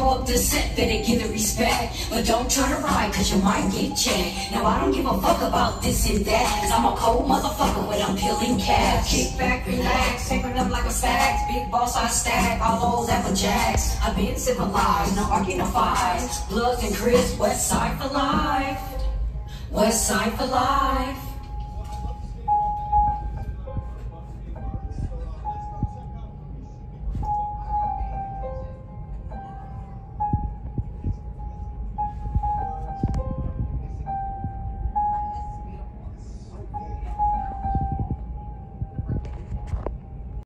go up the set, better give it respect. But don't try to ride, cause you might get checked. Now I don't give a fuck about this and that, cause I'm a cold motherfucker when I'm peeling cash. Kick back, relax, take it up like a fact. Big boss, I stack all those Applejacks. I've been civilized, no arguing, no fights. Bloods and Crips, West Side for life. West Side for life.